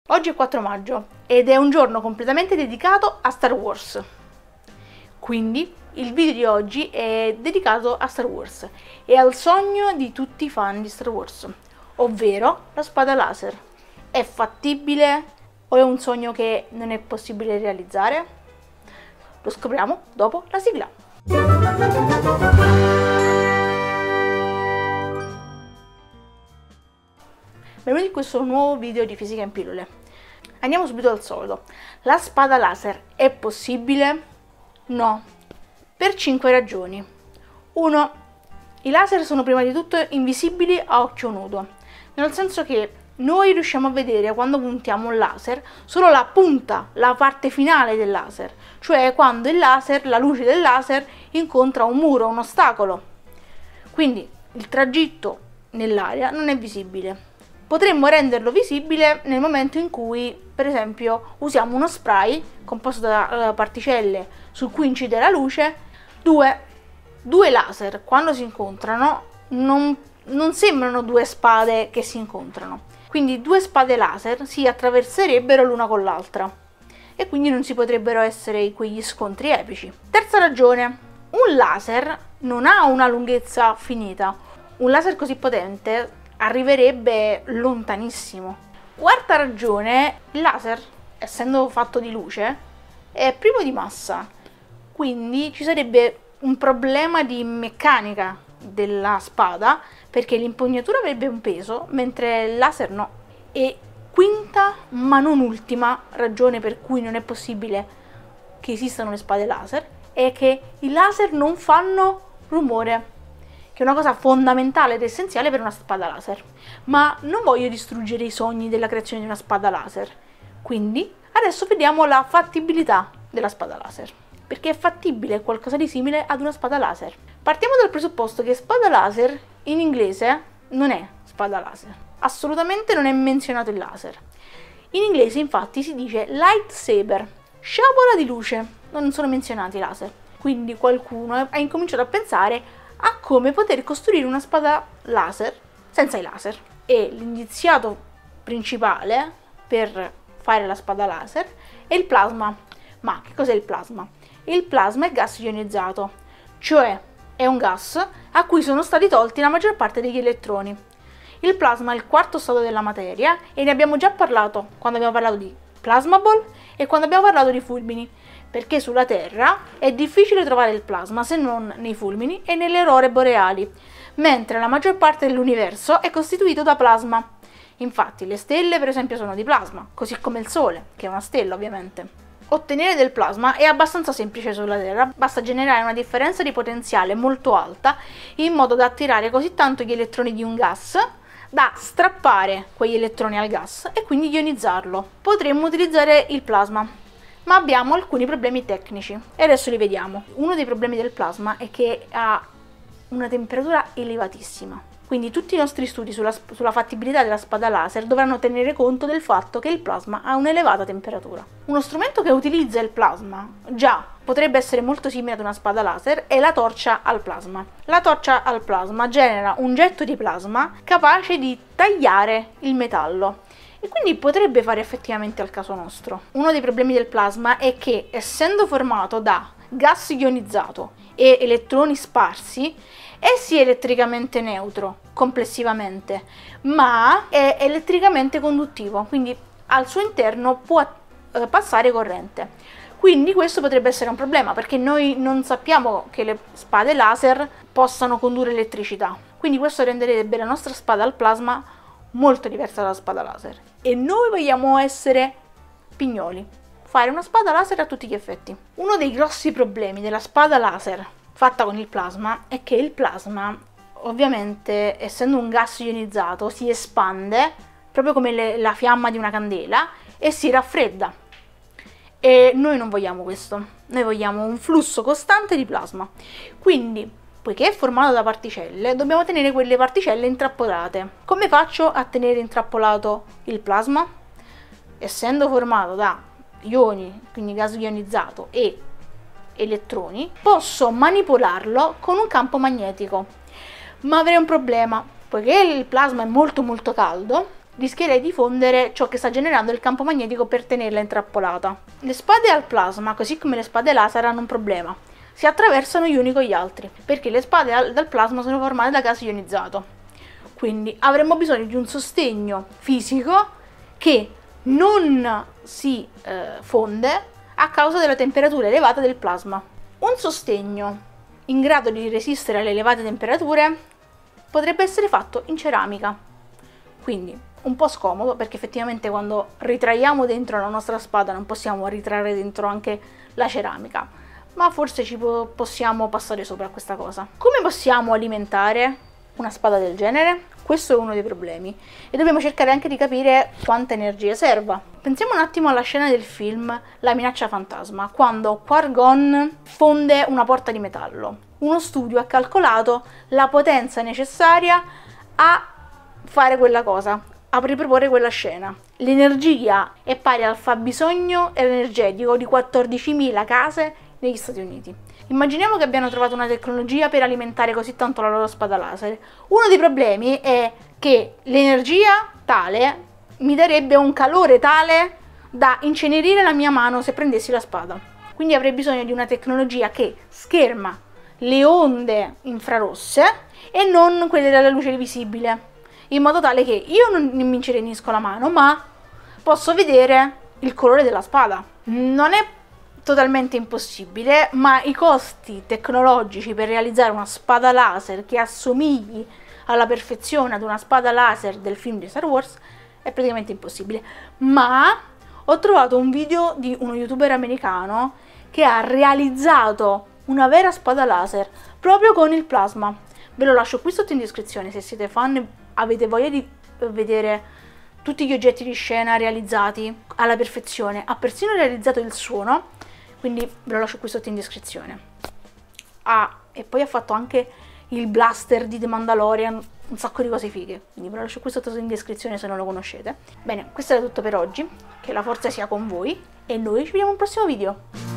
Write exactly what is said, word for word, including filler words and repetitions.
Oggi è quattro maggio ed è un giorno completamente dedicato a Star Wars. Quindi il video di oggi è dedicato a Star Wars e al sogno di tutti i fan di Star Wars, ovvero la spada laser. È fattibile o è un sogno che non è possibile realizzare? Lo scopriamo dopo la sigla. Benvenuti in questo nuovo video di Fisica in Pillole. Andiamo subito al solito. La spada laser è possibile? No, per cinque ragioni. uno. I laser sono prima di tutto invisibili a occhio nudo, nel senso che noi riusciamo a vedere quando puntiamo un laser solo la punta, la parte finale del laser, cioè quando il laser, la luce del laser incontra un muro, un ostacolo. Quindi il tragitto nell'aria non è visibile. Potremmo renderlo visibile nel momento in cui, per esempio, usiamo uno spray composto da uh, particelle su cui incide la luce. Due, due laser, quando si incontrano, non, non sembrano due spade che si incontrano. Quindi due spade laser si attraverserebbero l'una con l'altra e quindi non si potrebbero essere quegli scontri epici. Terza ragione, un laser non ha una lunghezza finita. Un laser così potente arriverebbe lontanissimo. Quarta ragione, il laser, essendo fatto di luce, è privo di massa, quindi ci sarebbe un problema di meccanica della spada, perché l'impugnatura avrebbe un peso, mentre il laser no. E quinta, ma non ultima, ragione per cui non è possibile che esistano le spade laser, è che i laser non fanno rumore, che è una cosa fondamentale ed essenziale per una spada laser. Ma non voglio distruggere i sogni della creazione di una spada laser, quindi adesso vediamo la fattibilità della spada laser, perché è fattibile qualcosa di simile ad una spada laser. Partiamo dal presupposto che spada laser in inglese non è spada laser, assolutamente non è menzionato il laser. In inglese infatti si dice lightsaber, sciabola di luce, non sono menzionati i laser, quindi qualcuno ha incominciato a pensare a come poter costruire una spada laser senza i laser. E l'indiziato principale per fare la spada laser è il plasma. Ma che cos'è il plasma? Il plasma è gas ionizzato, cioè è un gas a cui sono stati tolti la maggior parte degli elettroni. Il plasma è il quarto stato della materia e ne abbiamo già parlato quando abbiamo parlato di plasma ball e quando abbiamo parlato di fulmini, perché sulla Terra è difficile trovare il plasma se non nei fulmini e nelle aurore boreali, mentre la maggior parte dell'universo è costituito da plasma. Infatti le stelle per esempio sono di plasma, così come il Sole, che è una stella ovviamente. Ottenere del plasma è abbastanza semplice sulla Terra, basta generare una differenza di potenziale molto alta in modo da attirare così tanto gli elettroni di un gas da strappare quegli elettroni al gas e quindi ionizzarlo. Potremmo utilizzare il plasma, ma abbiamo alcuni problemi tecnici e adesso li vediamo. Uno dei problemi del plasma è che ha una temperatura elevatissima, quindi tutti i nostri studi sulla, sulla fattibilità della spada laser dovranno tenere conto del fatto che il plasma ha un'elevata temperatura. Uno strumento che utilizza il plasma già potrebbe essere molto simile ad una spada laser è la torcia al plasma. La torcia al plasma genera un getto di plasma capace di tagliare il metallo e quindi potrebbe fare effettivamente al caso nostro. Uno dei problemi del plasma è che, essendo formato da gas ionizzato e elettroni sparsi, è sì elettricamente neutro complessivamente, ma è elettricamente conduttivo, quindi al suo interno può eh, passare corrente. Quindi questo potrebbe essere un problema, perché noi non sappiamo che le spade laser possano condurre elettricità. Quindi questo renderebbe la nostra spada al plasma molto diversa dalla spada laser. E noi vogliamo essere pignoli, fare una spada laser a tutti gli effetti. Uno dei grossi problemi della spada laser fatta con il plasma è che il plasma, ovviamente, essendo un gas ionizzato, si espande proprio come le, la fiamma di una candela e si raffredda. E noi non vogliamo questo, noi vogliamo un flusso costante di plasma. Quindi, poiché è formato da particelle, dobbiamo tenere quelle particelle intrappolate. Come faccio a tenere intrappolato il plasma? Essendo formato da ioni, quindi gas ionizzato, e elettroni, posso manipolarlo con un campo magnetico. Ma avrei un problema, poiché il plasma è molto molto caldo, rischierei di fondere ciò che sta generando il campo magnetico per tenerla intrappolata. Le spade al plasma, così come le spade laser, hanno un problema: si attraversano gli uni con gli altri, perché le spade al, dal plasma sono formate da gas ionizzato. Quindi avremmo bisogno di un sostegno fisico che non si eh, fonde a causa della temperatura elevata del plasma. Un sostegno in grado di resistere alle elevate temperature potrebbe essere fatto in ceramica, quindi un po' scomodo, perché effettivamente quando ritraiamo dentro la nostra spada non possiamo ritrarre dentro anche la ceramica, ma forse ci po- possiamo passare sopra a questa cosa. Come possiamo alimentare una spada del genere? Questo è uno dei problemi e dobbiamo cercare anche di capire quanta energia serva. Pensiamo un attimo alla scena del film La minaccia fantasma, quando Qui-Gon fonde una porta di metallo. Uno studio ha calcolato la potenza necessaria a fare quella cosa, a riproporre quella scena. L'energia è pari al fabbisogno energetico di quattordicimila case negli Stati Uniti. Immaginiamo che abbiano trovato una tecnologia per alimentare così tanto la loro spada laser. Uno dei problemi è che l'energia tale mi darebbe un calore tale da incenerire la mia mano se prendessi la spada. Quindi avrei bisogno di una tecnologia che scherma le onde infrarosse e non quelle della luce visibile, in modo tale che io non mi incenerisco la mano, ma posso vedere il colore della spada. Non è totalmente impossibile, ma i costi tecnologici per realizzare una spada laser che assomigli alla perfezione ad una spada laser del film di Star Wars è praticamente impossibile. Ma ho trovato un video di uno youtuber americano che ha realizzato una vera spada laser proprio con il plasma. Ve lo lascio qui sotto in descrizione se siete fan, avete voglia di vedere tutti gli oggetti di scena realizzati alla perfezione. Ha persino realizzato il suono, quindi ve lo lascio qui sotto in descrizione. Ah, e poi ha fatto anche il blaster di The Mandalorian, un sacco di cose fighe, quindi ve lo lascio qui sotto in descrizione se non lo conoscete. Bene, questo era tutto per oggi, che la forza sia con voi e noi ci vediamo al prossimo video.